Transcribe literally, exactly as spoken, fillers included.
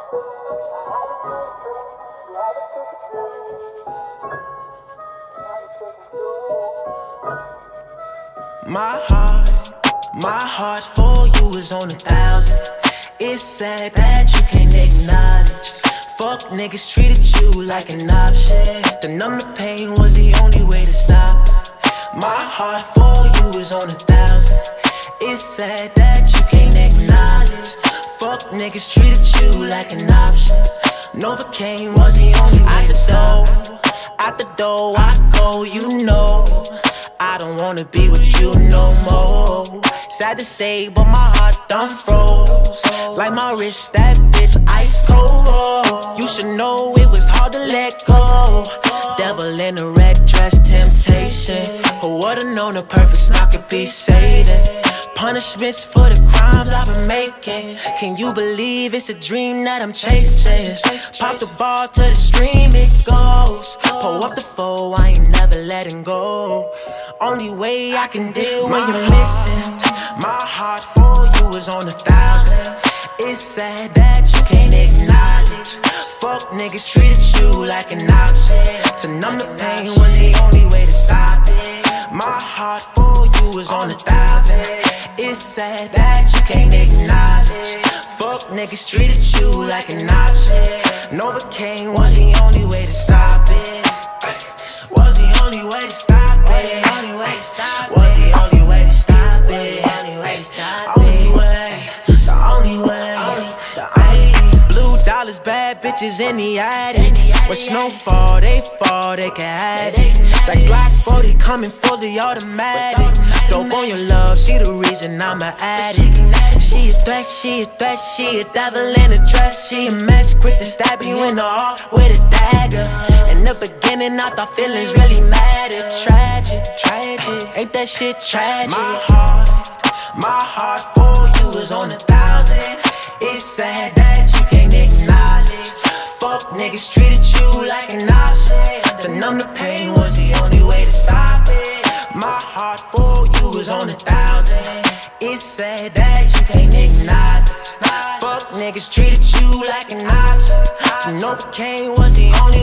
My heart, my heart for you is on a thousand. It's sad that you can't acknowledge. Fuck niggas treated you like an option. To numb the pain was the only way to stop it. My heart for you is on a thousand. It's sad that you can't acknowledge. Fuck niggas treated you like an option. Novocaine was the only way to stop it. Out the door I go, you know I don't wanna be with you no more. Sad to say, but my heart done froze. Like my wrist, that bitch ice cold. You should know it was hard to let go. Devil in a red dress, temptation. Who would've known a perfect smile could be Satan? Punishments for the crimes I've been making. Can you believe it's a dream that I'm chasing? Pop the ball to the stream it goes. Pull up the foe, I ain't never letting go. Only way I can deal when you're missing. My heart for you is on a thousand. It's sad that you can't acknowledge. Fuck niggas treated you like an option. To numb the pain was the only way to stop it. My heart for you is on a thousand. It's sad that you can't acknowledge. Fuck niggas treated you like an option. Novocaine was the only way to stop it. Was the only way to stop it. Only way to stop it. Was the only way to stop it. Only way to stop it. Only way. The only way. The only. Blue dollars, bad bitches in the attic. With snowfall, they fall, they can have it. That Glock forty coming fully automatic. Dope on your love, she the reason I'm an addict. She a threat, she a threat, she a devil in a dress. She a mess, quick to stab you in the heart with a dagger. In the beginning, I thought feelings really mattered. Tragic, tragic, ain't that shit tragic? My heart, my heart for you is on a thousand. It's sad that you can't acknowledge. Fuck niggas treated you like an option. To numb the pain was the only way to stop it. My heart for you is on a thousand. It's sad that you can't acknowledge. Fuck niggas treated you like an option. Novocaine was the only